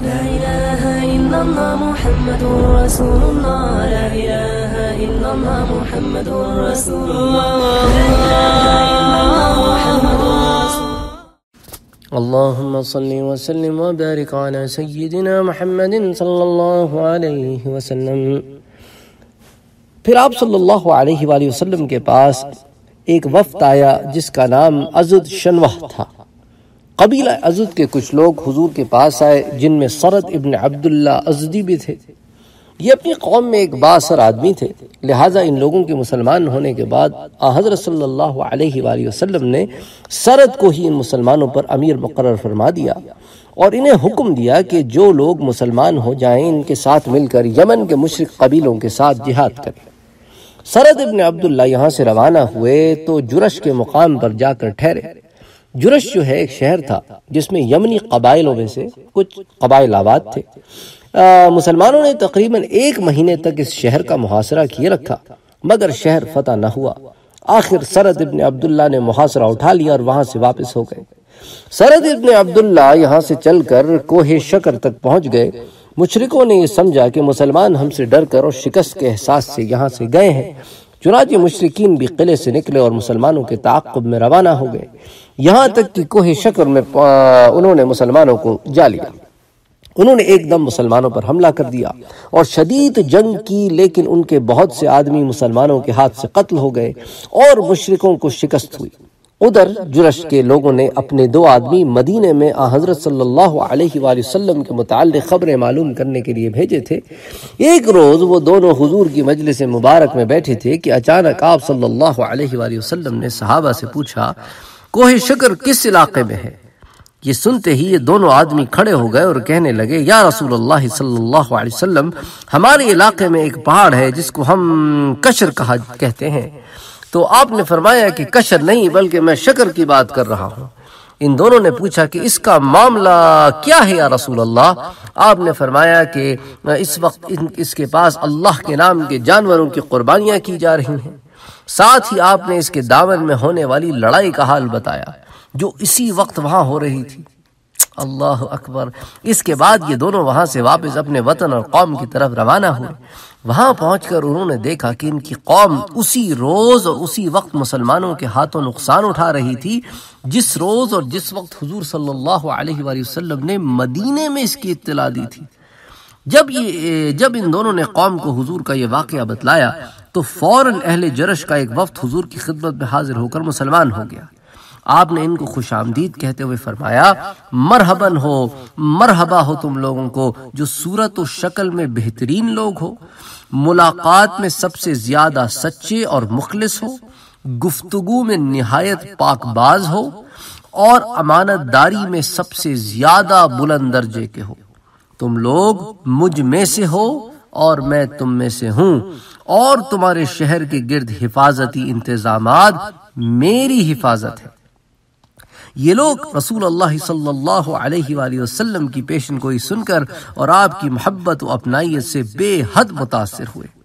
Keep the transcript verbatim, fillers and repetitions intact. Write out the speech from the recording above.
لا إله إلا الله محمد رسول الله لا إله إلا الله محمد رسول الله لا إله إلا الله محمد رسول الله اللهم صل وسلم وبارك على سيدنا محمد صلی اللہ علیہ وسلم۔ پھر آپ صلی اللہ علیہ وآلہ وسلم کے پاس ایک وفد آیا جس کا نام ازد شنوہ تھا۔ قبیلہ ازد کے کچھ لوگ حضور کے پاس آئے جن میں سرد ابن عبداللہ ازدی بھی تھے۔ یہ اپنی قوم میں ایک بااثر آدمی تھے، لہٰذا ان لوگوں کے مسلمان ہونے کے بعد حضرت صلی اللہ علیہ وآلہ وسلم نے سرد کو ہی ان مسلمانوں پر امیر مقرر فرما دیا اور انہیں حکم دیا کہ جو لوگ مسلمان ہو جائیں ان کے ساتھ مل کر یمن کے مشرک قبیلوں کے ساتھ جہاد کریں۔ سرد ابن عبداللہ یہاں سے روانہ ہوئے تو جرش کے مقام پر جا کر ٹھہرے۔ جرش جو ہے ایک شہر تھا جس میں یمنی قبائلوں میں سے کچھ قبائل آباد تھے۔ مسلمانوں نے تقریباً ایک مہینے تک اس شہر کا محاصرہ کیے رکھا مگر شہر فتح نہ ہوا۔ آخر سرد ابن عبداللہ نے محاصرہ اٹھا لیا اور وہاں سے واپس ہو گئے۔ سرد ابن عبداللہ یہاں سے چل کر کوہ شکر تک پہنچ گئے۔ مشرکوں نے یہ سمجھا کہ مسلمان ہم سے ڈر کر اور شکست کے احساس سے یہاں سے گئے ہیں، چنانچہ مشرکین بھی قلعے سے نکلے اور مسلمانوں کے تعاقب میں روانہ ہو گئے، یہاں تک کہ کوہ شکر میں انہوں نے مسلمانوں کو جا لیا۔ انہوں نے ایک دم مسلمانوں پر حملہ کر دیا اور شدید جنگ کی، لیکن ان کے بہت سے آدمی مسلمانوں کے ہاتھ سے قتل ہو گئے اور مشرکوں کو شکست ہوئی۔ ادھر جرش کے لوگوں نے اپنے دو آدمی مدینے میں آن حضرت صلی اللہ علیہ وآلہ وسلم کے متعلق خبریں معلوم کرنے کے لیے بھیجے تھے۔ ایک روز وہ دونوں حضور کی مجلس مبارک میں بیٹھے تھے کہ اچانک آپ صلی اللہ علیہ وآلہ وسلم نے صحابہ سے پوچھا، کوہ شکر کس علاقے میں ہے؟ یہ سنتے ہی یہ دونوں آدمی کھڑے ہو گئے اور کہنے لگے، یا رسول اللہ صلی اللہ علیہ وسلم، ہمارے علاقے میں ایک پہاڑ ہے جس کو ہم کشر کہا کہتے ہیں۔ تو آپ نے فرمایا کہ کشر نہیں بلکہ میں شکر کی بات کر رہا ہوں۔ ان دونوں نے پوچھا کہ اس کا معاملہ کیا ہے یا رسول اللہ؟ آپ نے فرمایا کہ اس وقت اس کے پاس اللہ کے نام کے جانوروں کی قربانیاں کی جا رہی ہیں۔ ساتھ ہی آپ نے اس کے دامن میں ہونے والی لڑائی کا حال بتایا جو اسی وقت وہاں ہو رہی تھی۔ اللہ اکبر۔ اس کے بعد یہ دونوں وہاں سے واپس اپنے وطن اور قوم کی طرف روانہ ہوئے۔ وہاں پہنچ کر انہوں نے دیکھا کہ ان کی قوم اسی روز اور اسی وقت مسلمانوں کے ہاتھوں نقصان اٹھا رہی تھی جس روز اور جس وقت حضور صلی اللہ علیہ وآلہ وسلم نے مدینے میں اس کی اطلاع دی تھی۔ جب یہ جب ان دونوں نے قوم کو حضور کا یہ واقعہ بتلایا تو فوراً اہل جرش کا ایک وفد حضور کی خدمت میں حاضر ہو کر مسلمان ہو گیا۔ آپ نے ان کو خوش آمدید کہتے ہوئے فرمایا، مرحباً ہو، مرحبا ہو تم لوگوں کو جو صورت و شکل میں بہترین لوگ ہو، ملاقات میں سب سے زیادہ سچے اور مخلص ہو، گفتگو میں نہایت پاک باز ہو اور امانت داری میں سب سے زیادہ بلند درجے کے ہو۔ تم لوگ مجھ میں سے ہو اور میں تم میں سے ہوں، اور تمہارے شہر کے گرد حفاظتی انتظامات میری حفاظت ہے۔ یہ لوگ رسول اللہ صلی اللہ علیہ وآلہ وسلم کی پیشن گوئی سن کر اور آپ کی محبت و اپنائیت سے بے حد متاثر ہوئے۔